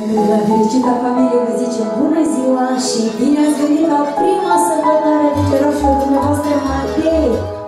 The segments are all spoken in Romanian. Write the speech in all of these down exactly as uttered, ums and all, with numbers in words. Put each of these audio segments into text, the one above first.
La fericită familie vă zicem bună ziua și bine ați venit la prima sărbătoare de pe roșul dumneavoastră Matei!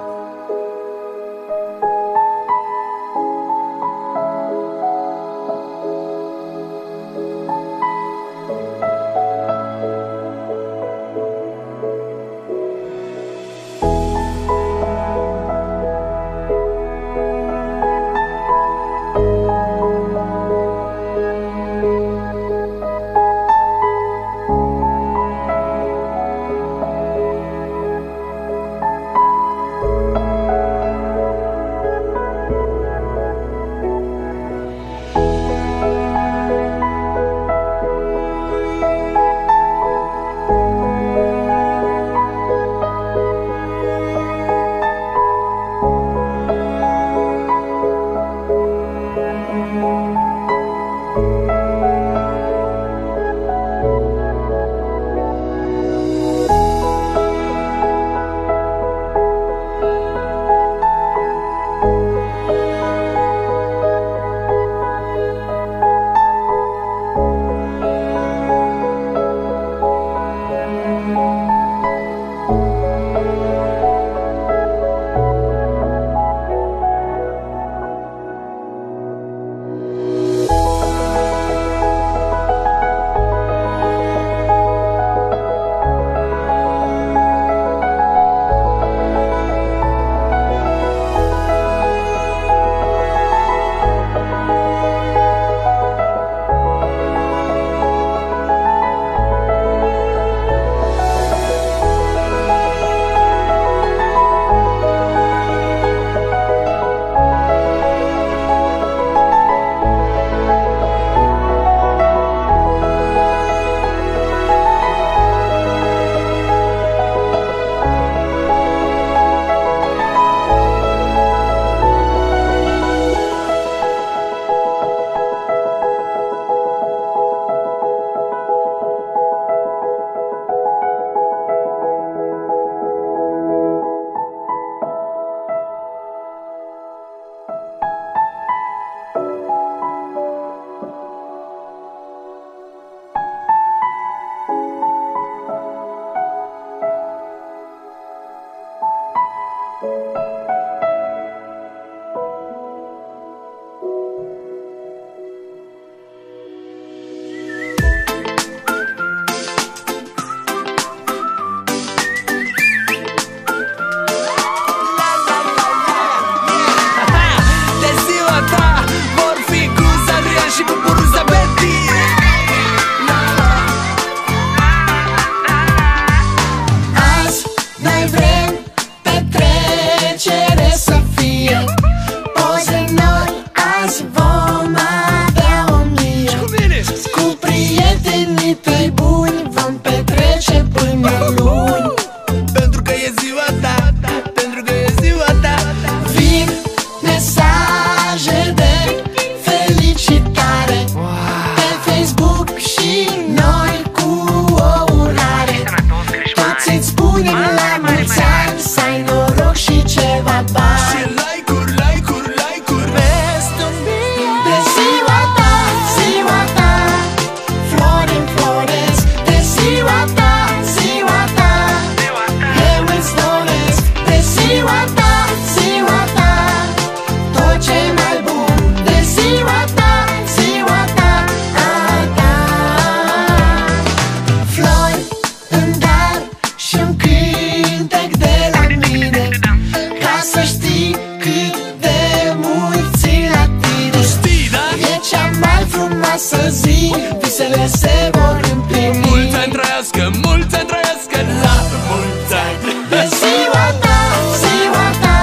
Să zi, visele se vor împlini. Mulți ani trăiască, mulți ani trăiască, la mulți ani. De ziua ta, ziua ta,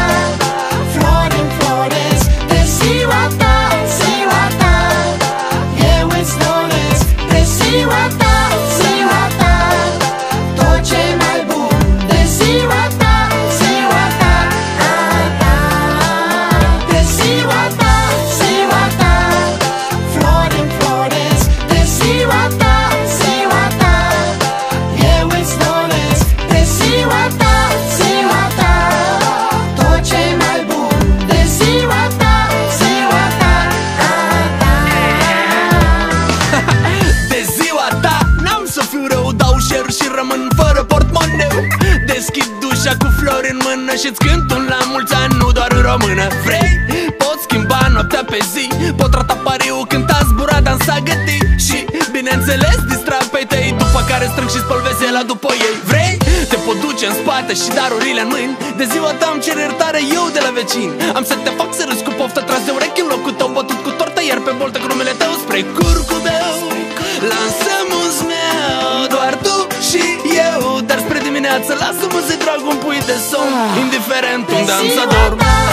flori înfloresc. De ziua ta, ziua ta, eu îți doresc. De ziua ta, ziua ta, tot ce mai bun. De ziua ta, ziua ta, a ta. De ziua ta, ziua ta, flori înfloresc. De ziua ta, a găti și, bineînțeles, distrag pe tei, după care strâng și spăl vesela după ei. Vrei? Te pot duce în spate și darurile în mâini. De ziua ta îmi cer iertare eu de la vecini. Am să te fac să râzi cu poftă, tras de urechi în locul tău, bătut cu tortă, iar pe boltă cu numele tău spre curcubeu. Lansăm un zmeu, doar tu și eu, dar spre dimineață lasă-mă să trag un pui de somn, indiferent unde am să dorm.